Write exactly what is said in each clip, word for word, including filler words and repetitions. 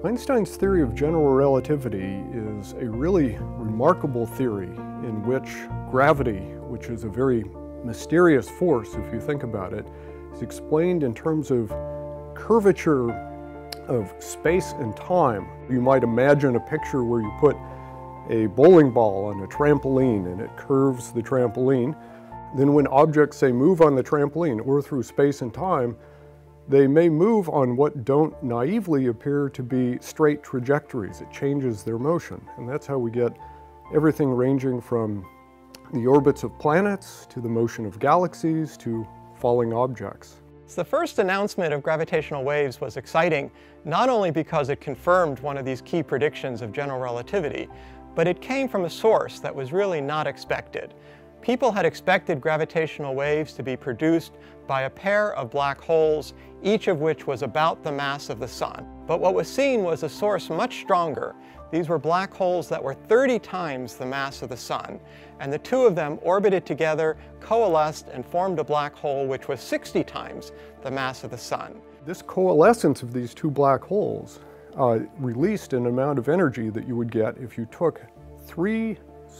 Einstein's theory of general relativity is a really remarkable theory in which gravity, which is a very mysterious force if you think about it, is explained in terms of curvature of space and time. You might imagine a picture where you put a bowling ball on a trampoline and it curves the trampoline. Then when objects, say, move on the trampoline or through space and time, they may move on what don't naively appear to be straight trajectories. It changes their motion. And that's how we get everything ranging from the orbits of planets to the motion of galaxies to falling objects. So the first announcement of gravitational waves was exciting, not only because it confirmed one of these key predictions of general relativity, but it came from a source that was really not expected. People had expected gravitational waves to be produced by a pair of black holes, each of which was about the mass of the Sun. But what was seen was a source much stronger. These were black holes that were thirty times the mass of the Sun, and the two of them orbited together, coalesced, and formed a black hole which was sixty times the mass of the Sun. This coalescence of these two black holes uh, released an amount of energy that you would get if you took three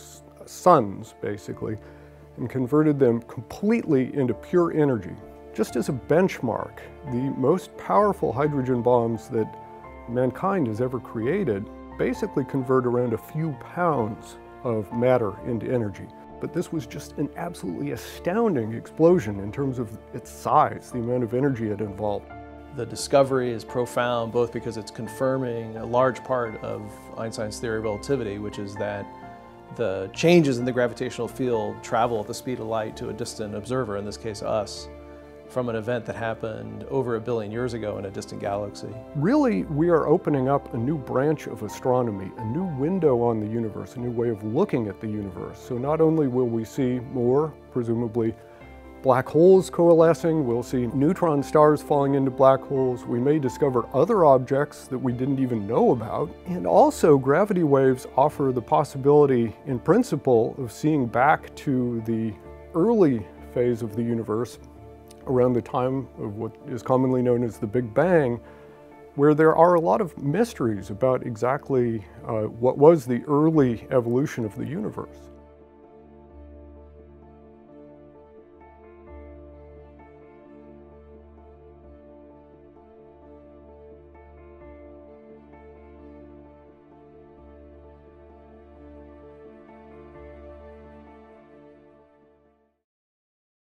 suns, basically, and converted them completely into pure energy. Just as a benchmark, the most powerful hydrogen bombs that mankind has ever created basically convert around a few pounds of matter into energy. But this was just an absolutely astounding explosion in terms of its size, the amount of energy it involved. The discovery is profound both because it's confirming a large part of Einstein's theory of relativity, which is that the changes in the gravitational field travel at the speed of light to a distant observer, in this case us, from an event that happened over a billion years ago in a distant galaxy. Really, we are opening up a new branch of astronomy, a new window on the universe, a new way of looking at the universe. So not only will we see more, presumably, black holes coalescing, we'll see neutron stars falling into black holes, we may discover other objects that we didn't even know about, and also gravity waves offer the possibility, in principle, of seeing back to the early phase of the universe, around the time of what is commonly known as the Big Bang, where there are a lot of mysteries about exactly uh, what was the early evolution of the universe.